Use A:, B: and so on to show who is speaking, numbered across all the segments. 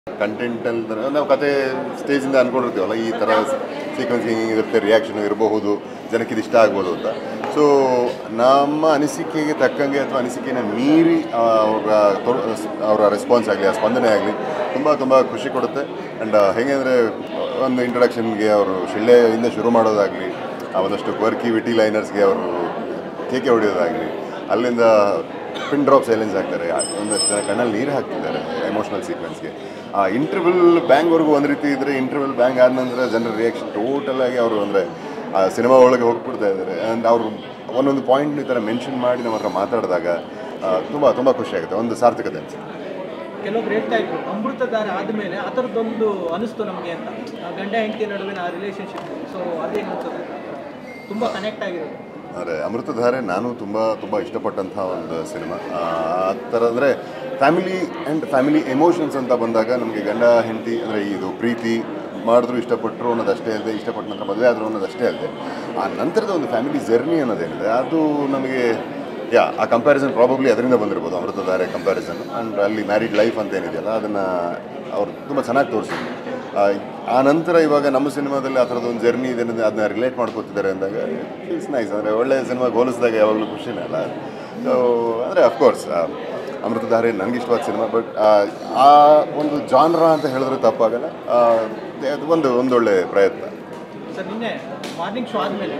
A: ಕಂಟೆಂಟಲ್ಲಿ ನಾವು ಕತೆ ಸ್ಟೇಜಿಂದ ಅಂದ್ಕೊಂಡಿರ್ತೀವಲ್ಲ ಈ ಥರ ಸೀಕ್ವೆನ್ಸಿಂಗ್ ಇರುತ್ತೆ, ರಿಯಾಕ್ಷನ್ ಇರಬಹುದು, ಜನಕ್ಕೆ ಇದು ಇಷ್ಟ ಆಗ್ಬೋದು ಅಂತ. ಸೊ ನಮ್ಮ ಅನಿಸಿಕೆಗೆ ತಕ್ಕಂಗೆ ಅಥವಾ ಅನಿಸಿಕೆನ ಮೀರಿ ಅವರ ರೆಸ್ಪಾನ್ಸ್ ಆಗಲಿ, ಆ ಸ್ಪಂದನೆ ಆಗಲಿ ತುಂಬ ಖುಷಿ ಕೊಡುತ್ತೆ. ಆ್ಯಂಡ್ ಹೇಗೆ ಅಂದರೆ ಒಂದು ಇಂಟ್ರೊಡಕ್ಷನ್ಗೆ ಅವರು ಶಿಳ್ಳೆಯಿಂದ ಶುರು ಮಾಡೋದಾಗಲಿ, ಒಂದಷ್ಟು ಕ್ವರ್ಕಿ ವಿಟಿ ಲೈನರ್ಸ್ಗೆ ಅವರು ಕೇಕೆ ಹೊಡೆಯೋದಾಗಲಿ, ಅಲ್ಲಿಂದ ಪಿನ್ ಡ್ರಾಪ್ ಸೈಲೆನ್ಸ್ ಆಗ್ತಾರೆ, ಒಂದಷ್ಟು ಜನ ಕಣ್ಣಲ್ಲಿ ನೀರು ಹಾಕ್ತಿದ್ದಾರೆ ಎಮೋಷ್ನಲ್ ಸೀಕ್ವೆನ್ಸ್ಗೆ. ಆ ಇಂಟರ್ವಲ್ ಬ್ಯಾಂಗ್ವರೆಗೂ ಒಂದು ರೀತಿ ಇದ್ದರೆ, ಇಂಟರ್ವಲ್ ಬ್ಯಾಂಗ್ ಆದ ನಂತರ ಜನರ ರಿಯಾಕ್ಷನ್ ಟೋಟಲಾಗಿ ಅವರು ಅಂದರೆ ಆ ಸಿನಿಮಾ ಒಳಗೆ ಹೋಗ್ಬಿಡ್ತಾ ಇದ್ದಾರೆ. ಆ್ಯಂಡ್ ಅವರು ಒಂದೊಂದು ಪಾಯಿಂಟ್ ಈ ಥರ ಮೆನ್ಷನ್ ಮಾಡಿ ನಮ್ಮ ಹತ್ರ ಮಾತಾಡಿದಾಗ ತುಂಬ ಖುಷಿ ಆಗುತ್ತೆ, ಒಂದು ಸಾರ್ಥಕತೆ ಅನಿಸುತ್ತೆ.
B: ಕೆಲವೊಬ್ರು ಹೇಳ್ತಾ ಇದ್ರು ಅಮೃತಧಾರೆ ಆದಮೇಲೆ ಆ ಥರದ್ದೊಂದು ಅನಿಸ್ತು ನಮಗೆ ಅಂತ, ಗಂಡ ಹೆಂಡತಿ ನಡುವಿನ ಆ ರಿಲೇಷನ್ಶಿಪ್. ಸೊ ಅದೇನು ಅನ್ಸುತ್ತೆ, ತುಂಬ ಕನೆಕ್ಟ್ ಆಗಿರೋದು.
A: ಅಂದರೆ ಅಮೃತಧಾರೆ ನಾನು ತುಂಬ ಇಷ್ಟಪಟ್ಟಂಥ ಒಂದು ಸಿನಿಮಾ. ಆ ಥರ ಅಂದರೆ ಫ್ಯಾಮಿಲಿ ಎಮೋಷನ್ಸ್ ಅಂತ ಬಂದಾಗ ನಮಗೆ ಗಂಡ ಹೆಂಡತಿ ಅಂದರೆ ಇದು ಪ್ರೀತಿ ಮಾಡಿದ್ರು ಇಷ್ಟಪಟ್ಟರು ಅನ್ನೋದಷ್ಟೇ ಅಲ್ಲದೆ, ಇಷ್ಟಪಟ್ಟ ನಂತರ ಮದುವೆ ಆದರೂ ಅನ್ನೋದಷ್ಟೇ ಅಲ್ಲದೆ, ಆ ನಂತರದ ಒಂದು ಫ್ಯಾಮಿಲಿ ಜರ್ನಿ ಅನ್ನೋದೇನಿದೆ ಅದು ನಮಗೆ ಆ ಕಂಪ್ಯಾರಿಸನ್ ಪ್ರಾಬಬ್ಲಿ ಅದರಿಂದ ಬಂದಿರ್ಬೋದು, ಅಮೃತಧಾರೆ ಕಂಪ್ಯಾರಿಸನ್. ಆ್ಯಂಡ್ ಅಲ್ಲಿ ಮ್ಯಾರಿಡ್ ಲೈಫ್ ಅಂತ ಏನಿದೆಯಲ್ಲ ಅದನ್ನು ಅವರು ತುಂಬ ಚೆನ್ನಾಗಿ ತೋರಿಸಿದ್ರು. ಆ ನಂತರ ಇವಾಗ ನಮ್ಮ ಸಿನಿಮಾದಲ್ಲಿ ಆ ಥರದ್ದು ಒಂದು ಜರ್ನಿ ಇದೆ, ಅದನ್ನ ರಿಲೇಟ್ ಮಾಡ್ಕೊತಿದ್ದಾರೆ ಅಂದಾಗ ಇಟ್ಸ್ ನೈಸ್. ಅಂದರೆ ಒಳ್ಳೆಯ ಸಿನಿಮಾ ಹೋಲಿಸಿದಾಗ ಯಾವಾಗಲೂ ಖುಷಿನೇ ಅಲ್ಲ. ಸೊ ಅಂದರೆ ಅಫ್ಕೋರ್ಸ್ ಅಮೃತಧಾರೆ ನನಗೆ ಇಷ್ಟವಾದ ಸಿನಿಮಾ. ಬಟ್ ಆ ಒಂದು ಜಾನ್ರಾ ಅಂತ ಹೇಳಿದ್ರೆ ತಪ್ಪಾಗಲ್ಲ, ಅದು ಒಂದೊಳ್ಳೆ ಪ್ರಯತ್ನ.
B: ಸರ್ ನಿನ್ನೆ ಮಾರ್ನಿಂಗ್ ಶೋ ಆದಮೇಲೆ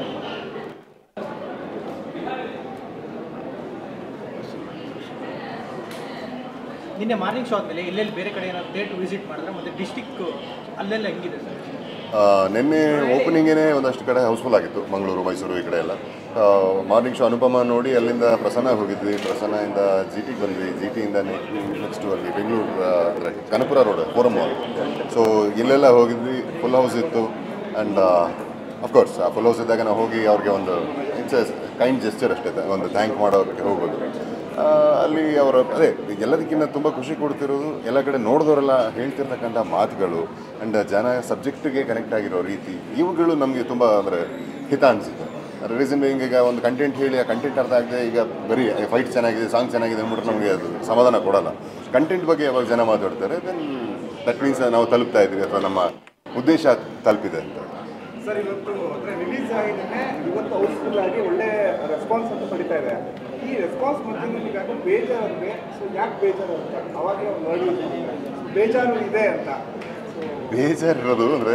B: ಎಲ್ಲೆಲ್ಲಿ ಬೇರೆ ಕಡೆ ಏನಾದ್ರು ಥಿಯೇಟ್ರ್ ವಿಸಿಟ್ ಮಾಡಿದ್ರೆ ಮತ್ತು ಡಿಸ್ಟಿಕ್ ಅಲ್ಲೆಲ್ಲ ಹೆಂಗಿದೆ ಸರ್?
A: ನಿನ್ನೆ ಓಪನಿಂಗೇ ಒಂದಷ್ಟು ಕಡೆ ಹೌಸ್ಫುಲ್ ಆಗಿತ್ತು, ಮಂಗಳೂರು, ಮೈಸೂರು ಈ ಕಡೆ ಎಲ್ಲ. ಮಾರ್ನಿಂಗ್ ಶೋ ಅನುಪಮ ನೋಡಿ ಅಲ್ಲಿಂದ ಪ್ರಸನ್ನ ಹೋಗಿದ್ವಿ, ಪ್ರಸನ್ನದಿಂದ ಜಿ ಟಿಗೆ ಬಂದ್ವಿ, ಜಿ ಟಿಯಿಂದ ನೆಕ್ಸ್ಟು ಅಲ್ಲಿ ಬೆಂಗಳೂರು ಅಂದರೆ Kanakapura road forum mall. So ಇಲ್ಲೆಲ್ಲ ಹೋಗಿದ್ವಿ, ಫುಲ್ ಹೌಸ್ ಇತ್ತು. ಆ್ಯಂಡ್ ಅಫ್ಕೋರ್ಸ್ ಆ ಫುಲ್ ಹೌಸ್ ಇದ್ದಾಗ ನಾವು ಹೋಗಿ ಅವ್ರಿಗೆ ಒಂದು ಇಟ್ಸ್ ಕೈಂಡ್ ಜೆಸ್ಚರ್ ಅಷ್ಟೇ, ಒಂದು ಥ್ಯಾಂಕ್ ಮಾಡೋರಿಗೆ ಹೋಗೋದು. ಅಲ್ಲಿ ಅವರ ಎಲ್ಲದಕ್ಕಿಂತ ತುಂಬ ಖುಷಿ ಕೊಡ್ತಿರೋದು ಎಲ್ಲ ಕಡೆ ನೋಡಿದವರೆಲ್ಲ ಹೇಳ್ತಿರ್ತಕ್ಕಂಥ ಮಾತುಗಳು ಆ್ಯಂಡ್ ಜನ ಸಬ್ಜೆಕ್ಟಿಗೆ ಕನೆಕ್ಟ್ ಆಗಿರೋ ರೀತಿ, ಇವುಗಳು ನಮಗೆ ತುಂಬ ಅಂದರೆ ಹಿತ ಅನಿಸುತ್ತೆ. ರೀಸನ್ ಈಗ ಒಂದು ಕಂಟೆಂಟ್ ಹೇಳಿ ಆ ಕಂಟೆಂಟ್ ಅರ್ಥ ಆಗದೆ ಈಗ ಬರೀ ಫೈಟ್ ಚೆನ್ನಾಗಿದೆ, ಸಾಂಗ್ ಚೆನ್ನಾಗಿದೆ ಅಂದ್ಬಿಟ್ರೆ ನಮಗೆ ಅದು ಸಮಾಧಾನ ಕೊಡೋಲ್ಲ. ಕಂಟೆಂಟ್ ಬಗ್ಗೆ ಯಾವಾಗ ಜನ ಮಾತಾಡ್ತಾರೆ ದೆನ್ ದಟ್ ಮೀನ್ಸ್ ನಾವು ತಲುಪ್ತಾ ಇದ್ದೀವಿ ಅಥವಾ ನಮ್ಮ ಉದ್ದೇಶ ತಲುಪಿದೆ ಅಂತ.
C: ಸರ್ ಇವತ್ತು ಅಂದರೆ ರಿಲೀಸ್ ಆಗಿದ್ದೇನೆ, ಇವತ್ತು ಹೌಸ್ಫುಲ್ ಆಗಿ ಒಳ್ಳೆ ರೆಸ್ಪಾನ್ಸ್ ಅಂತ ಪಡಿತಾ ಇದೆ. ಈ ರೆಸ್ಪಾನ್ಸ್ ಮತ್ತೆ ನಿಮಗಾಗ ಬೇಜಾರಂದರೆ ಸೊ ಯಾಕೆ ಬೇಜಾರು ಅಂತ ಅವಾಗಲೇ ಒಂದು ನೋಡಿ ಬೇಜಾರು ಇದೆ ಅಂತ.
A: ಬೇಜಾರಿರೋದು ಅಂದರೆ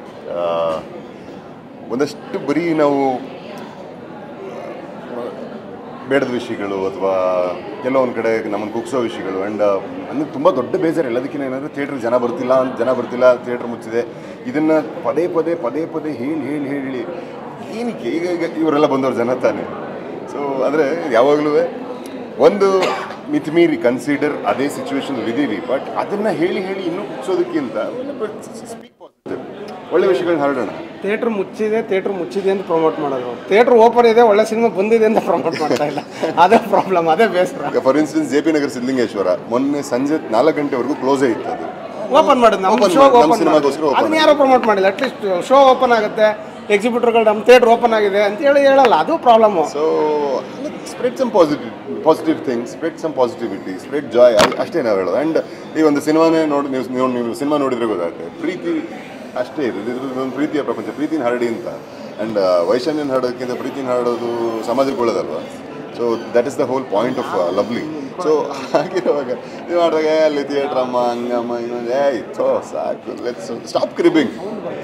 A: ಒಂದಷ್ಟು ಬರೀ ನಾವು ಬೇಡದ ವಿಷಯಗಳು ಅಥವಾ ಎಲ್ಲೋ ಒಂದು ಕಡೆ ನಮ್ಮನ್ನು ಕುಗ್ಸೋ ವಿಷಯಗಳು. ಆ್ಯಂಡ್ ನನಗೆ ತುಂಬ ದೊಡ್ಡ ಬೇಜಾರು ಎಲ್ಲದಕ್ಕಿಂತ ಏನಂದರೆ ಥಿಯೇಟ್ರಿಗೆ ಜನ ಬರ್ತಿಲ್ಲ, ಥಿಯೇಟ್ರ್ ಮುಚ್ಚಿದೆ. ಇದನ್ನು ಪದೇ ಪದೇ ಹೇಳಿ ಏನಕ್ಕೆ ಈಗ ಇವರೆಲ್ಲ ಬಂದವ್ರು ಜನ ತಾನೆ. ಸೊ ಅಂದರೆ ಯಾವಾಗಲೂ ಒಂದು ಮಿತಿಮೀರಿ ಕನ್ಸಿಡರ್ ಅದೇ ಸಿಚುವೇಶನ್ ಇದ್ದೀವಿ, ಬಟ್ ಅದನ್ನು ಹೇಳಿ ಇನ್ನೂ ಕುಗ್ಸೋದಕ್ಕಿಂತ ಸ್ಪೀಕ್ ಪಾಸಿಟಿವ್, ಒಳ್ಳೆ ವಿಷಯಗಳನ್ನ ಹರಡೋಣ.
C: ಥಿಯೇಟ್ರ್ ಮುಚ್ಚಿದೆ ಅಂತ ಪ್ರಮೋಟ್ ಮಾಡೋದು, ಥಿಯೇಟ್ರ್ ಓಪನ್ ಇದೆ, ಒಳ್ಳೆ ಸಿನಿಮಾ ಬಂದಿದೆ ಅಂತ ಪ್ರಮೋಟ್ ಮಾಡ್ತಾ ಇಲ್ಲ. ಅದೇ ಪ್ರಾಬ್ಲಮ್, ಅದೇ ಬೇಸರ.
A: ಈಗ for instance J P Nagar Siddhalingeshwara ಮೊನ್ನೆ ಸಂಜೆ 4 ಗಂಟೆವರೆಗೂ ಕ್ಲೋಸೇ ಇತ್ತು. ಅದು
C: ಓಪನ್ ಮಾಡೋದು ನಮ್ಮ ಶೋ ಅದನ್ನ ಯಾರೋ ಪ್ರಮೋಟ್ ಮಾಡಿಲ್ಲ. ಅಟ್ಲೀಸ್ಟ್ ಶೋ ಓಪನ್ ಆಗುತ್ತೆ, ಎಕ್ಸಿಬಿಟರ್ಗಳು ನಮ್ಮ ಥಿಯೇಟ್ರ್ ಓಪನ್ ಆಗಿದೆ ಅಂತ ಹೇಳಲ್ಲ, ಅದು problem.
A: So spread some positive things, spread some positivity, spread joy, ಅಷ್ಟೇ ನಾವು ಹೇಳೋದು. ಆ್ಯಂಡ್ ಈ ಒಂದು ಸಿನಿಮಾನೇ ನೀವು ಸಿನಿಮಾ ನೋಡಿದ್ರೆ ಗೊತ್ತಾಗುತ್ತೆ, ಪ್ರೀತಿ ಅಷ್ಟೇ ಇದೆ, ಇದೊಂದು ಪ್ರೀತಿಯ ಪ್ರಪಂಚ, ಪ್ರೀತಿನ ಹರಡಿ ಅಂತ. ಆ್ಯಂಡ್ ವೈಷಮ್ಯನ ಹರಡೋದಕ್ಕಿಂತ ಪ್ರೀತಿನ ಹರಡೋದು ಸಮಾಜಕ್ಕೆ ಒಳ್ಳೆದಲ್ವ. So that is the whole point of Lovely. So ಹಾಗಿರುವಾಗ ನೀವು ಮಾಡಿದಾಗ ಅಲ್ಲಿ ಥಿಯೇಟ್ರ್ ಹಂಗಮ್ಮ ಇನ್ನೊಂದು ಇತ್ತೋ ಸಾಕು, ಲೆಟ್ಸ್ ಸ್ಟಾಪ್ ಕ್ರಿಬಿಂಗ್,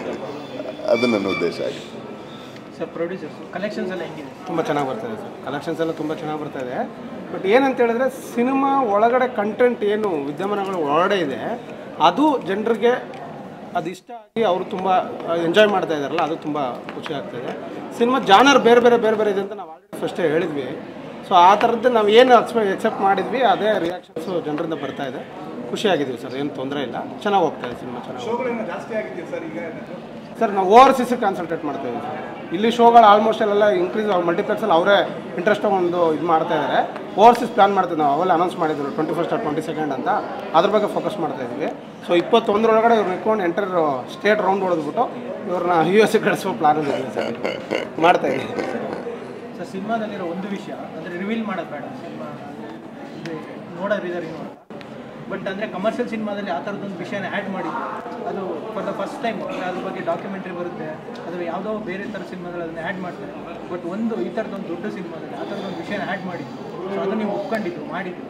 A: ಅದು ನನ್ನ ಉದ್ದೇಶ ಆಗಿದೆ.
B: ಸರ್ ಪ್ರೊಡ್ಯೂಸರ್ಸ್ ಕಲೆಕ್ಷನ್ಸ್ ಎಲ್ಲ ಹೆಂಗಿದೆ?
C: ತುಂಬ ಚೆನ್ನಾಗಿ ಬರ್ತಾಯಿದೆ ಸರ್, ಕಲೆಕ್ಷನ್ಸ್ ಎಲ್ಲ ತುಂಬ ಚೆನ್ನಾಗಿ ಬರ್ತಾಯಿದೆ. ಬಟ್ ಏನಂತ ಹೇಳಿದ್ರೆ ಸಿನಿಮಾ ಒಳಗಡೆ ಕಂಟೆಂಟ್ ಏನು ವಿದ್ಯಮಾನಗಳು ಒಳಗಡೆ ಇದೆ ಅದು ಜನರಿಗೆ ಅದು ಇಷ್ಟ ಆಗಿ ಅವರು ತುಂಬ ಎಂಜಾಯ್ ಮಾಡ್ತಾ ಇದ್ದಾರಲ್ಲ, ಅದು ತುಂಬ ಖುಷಿ ಆಗ್ತಾಯಿದೆ. ಸಿನಿಮಾ ಜಾನರ್ ಬೇರೆ ಇದೆ ಅಂತ ನಾವು ಆಲ್ರೆಡಿ ಫಸ್ಟೇ ಹೇಳಿದ್ವಿ. ಸೊ ಆ ಥರದ್ದು ನಾವು ಏನು ಎಕ್ಸೆಪ್ಟ್ ಮಾಡಿದ್ವಿ ಅದೇ ರಿಯಾಕ್ಷನ್ಸು ಜನರಿಂದ ಬರ್ತಾಯಿದೆ. ಖುಷಿಯಾಗಿದ್ದೀವಿ ಸರ್, ಏನು ತೊಂದರೆ ಇಲ್ಲ, ಚೆನ್ನಾಗಿ ಹೋಗ್ತಾಯಿದೆ ಸಿನಿಮಾ, ಚೆನ್ನಾಗಿ. ಜಾಸ್ತಿ ಆಗಿದೆಯಾ ಸರ್ ಈಗ? ಸರ್ ನಾವು ಓವರ್ಸೀಸಿಗೆ ಕಾನ್ಸಂಟ್ರೇಟ್ ಮಾಡ್ತಾಯಿದ್ದೀವಿ ಸರ್. ಇಲ್ಲಿ ಶೋಗಳು ಆಲ್ಮೋಸ್ಟ್ ಎಲ್ಲ ಇನ್ಕ್ರೀಸ್ ಮಲ್ಟಿಪ್ಲೆಕ್ಸಲ್ಲಿ ಅವರೇ ಇಂಟ್ರೆಸ್ಟ್ ಒಂದು ಇದು ಮಾಡ್ತಾಯಿದ್ದಾರೆ. ಓವರ್ಸೀಸ್ ಪ್ಲಾನ್ ಮಾಡ್ತೀವಿ ನಾವು, ಅವೆಲ್ಲ ಅನೌನ್ಸ್ ಮಾಡಿದ್ರು 21st or 22nd ಅಂತ, ಅದ್ರ ಬಗ್ಗೆ ಫೋಕಸ್ ಮಾಡ್ತಾಯಿದ್ವಿ. ಸೊ 21 ಇವ್ರು ಇಟ್ಕೊಂಡು ಎಂಟರ್ ಸ್ಟೇಟ್ ರೌಂಡ್ ಹೊಡೆದ್ಬಿಟ್ಟು ಇವ್ರನ್ನ US ಕಳಿಸೋ ಪ್ಲಾನ್ ಇದೆ ಸರ್, ಮಾಡ್ತಾಯಿದ್ದೀವಿ.
B: ಸರ್ ಸಿನಿಮಾದಲ್ಲಿರೋ ಒಂದು ವಿಷಯ ಅಂದರೆ ರಿವೀಲ್ ಮಾಡೋದು ಬೇಡ, ಸಿನಿಮಾ ನೋಡೋರಿದ್ದಾರೆ ಬಟ್ ಅಂದರೆ ಕಮರ್ಷಿಯಲ್ ಸಿನಿಮಾದಲ್ಲಿ ಆ ಥರದೊಂದು ವಿಷಯನ ಆ್ಯಡ್ ಮಾಡಿದ್ದು ಅದು ಫಾರ್ ದ ಫಸ್ಟ್ ಟೈಮ್ ಅದ್ರ ಬಗ್ಗೆ ಡಾಕ್ಯುಮೆಂಟ್ರಿ ಬರುತ್ತೆ, ಅಥವಾ ಯಾವುದೋ ಬೇರೆ ಥರ ಸಿನಿಮಾದಲ್ಲಿ ಅದನ್ನ ಆ್ಯಡ್ ಮಾಡ್ತಾರೆ. ಬಟ್ ಒಂದು ಈ ಥರದೊಂದು ದೊಡ್ಡ ಸಿನಿಮಾದಲ್ಲಿ ಆ ಥರದೊಂದು ವಿಷಯನ ಆ್ಯಡ್ ಮಾಡಿದ್ದು, ಸೊ ಅದು ನೀವು ಒಪ್ಕೊಂಡಿದ್ದು ಮಾಡಿದ್ದು.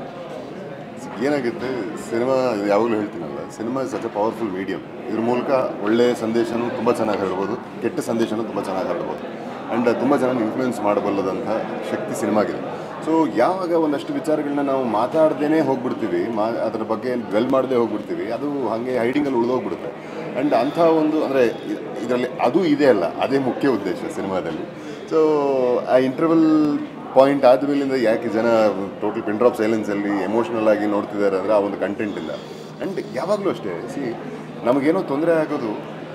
A: ಏನಾಗುತ್ತೆ, ಸಿನಿಮಾ ಯಾವಾಗಲೂ ಹೇಳ್ತೀನಲ್ಲ, cinema is such a powerful medium. ಇದ್ರ ಮೂಲಕ ಒಳ್ಳೆಯ ಸಂದೇಶನೂ ತುಂಬ ಚೆನ್ನಾಗಿ ಹರಡ್ಬೋದು, ಕೆಟ್ಟ ಸಂದೇಶನೂ ತುಂಬ ಚೆನ್ನಾಗಿ ಹರಡ್ಬೋದು, ಆ್ಯಂಡ್ ತುಂಬ ಜನ ಇನ್ಫ್ಲೂಯೆನ್ಸ್ ಮಾಡಬಲ್ಲದಂಥ ಶಕ್ತಿ ಸಿನಿಮಾಗಿದೆ. ಸೊ ಯಾವಾಗ ಒಂದಷ್ಟು ವಿಚಾರಗಳನ್ನ ನಾವು ಮಾತಾಡ್ದೇ ಹೋಗ್ಬಿಡ್ತೀವಿ, ಅದರ ಬಗ್ಗೆ ಡ್ವೆಲ್ ಮಾಡದೆ ಹೋಗ್ಬಿಡ್ತೀವಿ, ಅದು ಹಾಗೆ ಹೈಡಿಂಗಲ್ಲಿ ಉಳಿದೋಗ್ಬಿಡುತ್ತೆ. ಆ್ಯಂಡ್ ಅಂಥ ಒಂದು ಅಂದರೆ ಇದರಲ್ಲಿ ಅದು ಇದೆ ಅಲ್ಲ, ಅದೇ ಮುಖ್ಯ ಉದ್ದೇಶ ಸಿನಿಮಾದಲ್ಲಿ. ಸೊ ಆ ಇಂಟರ್ವಲ್ ಪಾಯಿಂಟ್ ಆದಮೇಲಿಂದ ಯಾಕೆ ಜನ ಟೋಟಲ್ ಪಿನ್ ಡ್ರಾಪ್ ಸೈಲೆನ್ಸಲ್ಲಿ ಎಮೋಷ್ನಲ್ ಆಗಿ ನೋಡ್ತಿದ್ದಾರೆ ಅಂದರೆ ಆ ಒಂದು ಕಂಟೆಂಟಿಂದ. ಆ್ಯಂಡ್ ಯಾವಾಗಲೂ ಅಷ್ಟೇ, ನಮಗೇನೋ ತೊಂದರೆ ಆಗೋದು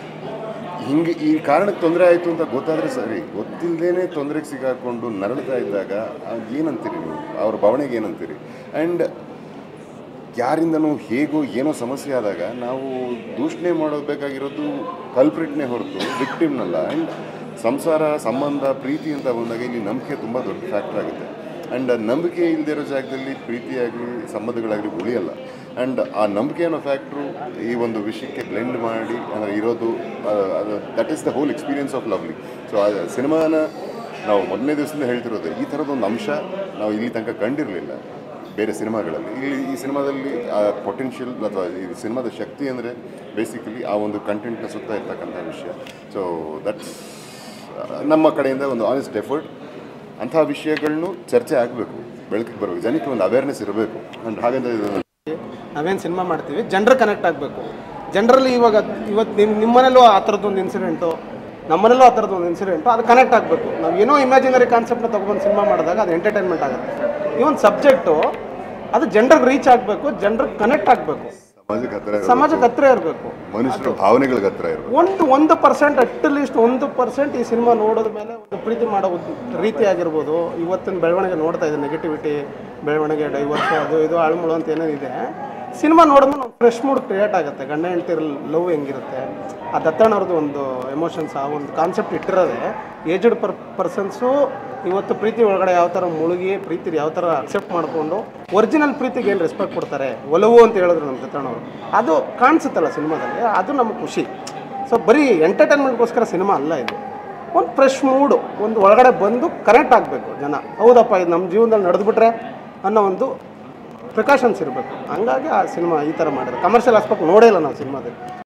A: ಹಿಂಗೆ ಈ ಕಾರಣಕ್ಕೆ ತೊಂದರೆ ಆಯಿತು ಅಂತ ಗೊತ್ತಾದರೆ ಸರಿ, ಗೊತ್ತಿಲ್ಲದೇ ತೊಂದರೆಗೆ ಸಿಗಾಕೊಂಡು ನರಳ್ತಾ ಇದ್ದಾಗ ಏನಂತೀರಿ ನೀವು, ಅವ್ರ ಭಾವನೆಗೆ ಏನಂತೀರಿ? ಆ್ಯಂಡ್ ಯಾರಿಂದನೂ ಹೇಗೋ ಏನೋ ಸಮಸ್ಯೆ ಆದಾಗ ನಾವು ದೂಷಣೆ ಮಾಡೋಬೇಕಾಗಿರೋದು ಕಲ್ಪ್ರಿಟ್ನೇ ಹೊರತು ವಿಕ್ಟಿಮ್ನಲ್ಲ. ಆ್ಯಂಡ್ ಸಂಸಾರ, ಸಂಬಂಧ, ಪ್ರೀತಿ ಅಂತ ಬಂದಾಗ ಇಲ್ಲಿ ನಂಬಿಕೆ ತುಂಬ ದೊಡ್ಡ ಫ್ಯಾಕ್ಟರ್ ಆಗುತ್ತೆ. ಆ್ಯಂಡ್ ನಂಬಿಕೆ ಇಲ್ಲದೆ ಇರೋ ಜಾಗದಲ್ಲಿ ಪ್ರೀತಿಯಾಗಲಿ ಸಂಬಂಧಗಳಾಗಲಿ ಉಳಿಯಲ್ಲ. ಆ್ಯಂಡ್ ಆ ನಂಬಿಕೆ ಅನ್ನೋ ಫ್ಯಾಕ್ಟ್ರು ಈ ಒಂದು ವಿಷಯಕ್ಕೆ ಬ್ಲೆಂಡ್ ಮಾಡಿ ಇರೋದು, that is the whole experience of Lovely. So ಆ ಸಿನಿಮಾನ ನಾವು ಮೊದಲನೇ ದಿವಸದಿಂದ ಹೇಳ್ತಿರೋದು, ಈ ಥರದೊಂದು ಅಂಶ ನಾವು ಇಲ್ಲಿ ತನಕ ಕಂಡಿರಲಿಲ್ಲ ಬೇರೆ ಸಿನಿಮಾಗಳಲ್ಲಿ. ಈ ಸಿನಿಮಾದಲ್ಲಿ ಆ ಪೊಟೆನ್ಷಿಯಲ್ ಅಥವಾ ಈ ಸಿನಿಮಾದ ಶಕ್ತಿ ಅಂದರೆ ಬೇಸಿಕಲಿ ಆ ಒಂದು ಕಂಟೆಂಟ್ನ ಸುತ್ತ ಇರ್ತಕ್ಕಂಥ ವಿಷಯ. ಸೊ ದಟ್ಸ್ ನಮ್ಮ ಕಡೆಯಿಂದ ಒಂದು ಆನೆಸ್ಟ್ ಎಫರ್ಟ್. ಅಂಥ ವಿಷಯಗಳನ್ನು ಚರ್ಚೆ ಆಗಬೇಕು, ಬೆಳಕಿಗೆ ಬರಬೇಕು, ಜನಕ್ಕೆ ಒಂದು ಅವೇರ್ನೆಸ್ ಇರಬೇಕು. ಆ್ಯಂಡ್ ಹಾಗಂತ
C: ನಾವೇನು ಸಿನಿಮಾ ಮಾಡ್ತೀವಿ ಜನರು ಕನೆಕ್ಟ್ ಆಗಬೇಕು. ಜನರಲ್ಲಿ ಇವತ್ತು ನಿಮ್ಮನೇಲೂ ಆ ಥರದ್ದೊಂದು ಇನ್ಸಿಡೆಂಟು, ನಮ್ಮನೇಲೂ ಆ ಥರದ್ದೊಂದು ಇನ್ಸಿಡೆಂಟು, ಅದು ಕನೆಕ್ಟ್ ಆಗಬೇಕು. ನಾವು ಏನೋ ಇಮ್ಯಾಜಿನರಿ ಕಾನ್ಸೆಪ್ಟ್ನ ತೊಗೊಬಂದು ಸಿನಿಮಾ ಮಾಡಿದಾಗ ಅದು ಎಂಟರ್ಟೈನ್ಮೆಂಟ್ ಆಗುತ್ತೆ. ಈ ಒಂದು ಸಬ್ಜೆಕ್ಟು ಅದು ಜನರಿಗೆ ರೀಚ್ ಆಗಬೇಕು, ಜನರಿಗೆ ಕನೆಕ್ಟ್ ಆಗಬೇಕು, ಸಮಾಜಕ್ಕೆ ಹತ್ತಿರ ಇರಬೇಕು,
A: ಮನುಷ್ಯರ ಭಾವನೆಗಳಿಗೆ ಹತ್ತಿರ ಇರಬೇಕು.
C: 1% ಅಟ್ಲೀಸ್ಟ್ 1% ಈ ಸಿನಿಮಾ ನೋಡೋದ ಮೇಲೆ ಒಂದು ಪ್ರೀತಿ ಮಾಡೋ ರೀತಿ ಆಗಿರ್ಬೋದು. ಇವತ್ತಿನ ಬೆಳವಣಿಗೆ ನೋಡ್ತಾ ಇದೆ, ನೆಗೆಟಿವಿಟಿ ಬೆಳವಣಿಗೆ, ಡೈವರ್ಸ್, ಅದು ಇದು ಆಳ್ಮೂಳು ಅಂತ ಏನೇನಿದೆ, ಸಿನಿಮಾ ನೋಡಿದ್ರೆ ಒಂದು ಫ್ರೆಶ್ ಮೂಡ್ ಕ್ರಿಯೇಟ್ ಆಗುತ್ತೆ. ಗಂಡ ಹೆಂಡ್ತಿರ ಲವ್ ಹೆಂಗಿರುತ್ತೆ, ಆ ದತ್ತಣ್ಣವ್ರದ್ದು ಒಂದು ಎಮೋಷನ್ಸ್, ಆ ಒಂದು ಕಾನ್ಸೆಪ್ಟ್ ಇಟ್ಟಿರೋದೆ ಏಜ್ಡ್ ಪರ್ಸನ್ಸು ಇವತ್ತು ಪ್ರೀತಿ ಒಳಗಡೆ ಯಾವ ಥರ ಮುಳುಗಿ ಪ್ರೀತಿ ಯಾವ ಥರ ಅಕ್ಸೆಪ್ಟ್ ಮಾಡಿಕೊಂಡು ಒರಿಜಿನಲ್ ಪ್ರೀತಿಗೆ ಏನು ರೆಸ್ಪೆಕ್ಟ್ ಕೊಡ್ತಾರೆ, ಒಲವು ಅಂತ ಹೇಳಿದ್ರು ನಮ್ಮ ದತ್ತಣ್ಣವರು, ಅದು ಕಾಣಿಸುತ್ತಲ್ಲ ಸಿನಿಮಾದಲ್ಲಿ, ಅದು ನಮಗೆ ಖುಷಿ. ಸೊ ಬರೀ ಎಂಟರ್ಟೈನ್ಮೆಂಟ್ಗೋಸ್ಕರ ಸಿನಿಮಾ ಅಲ್ಲ ಇದು, ಒಂದು ಫ್ರೆಶ್ ಮೂಡು, ಒಂದು ಒಳಗಡೆ ಬಂದು ಕನೆಕ್ಟ್ ಆಗಬೇಕು ಜನ. ಹೌದಪ್ಪ ಇದು ನಮ್ಮ ಜೀವನದಲ್ಲಿ ನಡೆದುಬಿಟ್ರೆ ಅನ್ನೋ ಒಂದು ಪ್ರಿಕಾಷನ್ಸ್ ಇರಬೇಕು. ಹಂಗಾಗಿ ಆ ಸಿನಿಮಾ ಈ ಥರ ಮಾಡಿದ್ರು. ಕಮರ್ಷಿಯಲ್ ಆಸ್ಪೆಕ್ಟ್ ನೋಡೇ ಇಲ್ಲ ನಾವು ಸಿನಿಮಾದಲ್ಲಿ.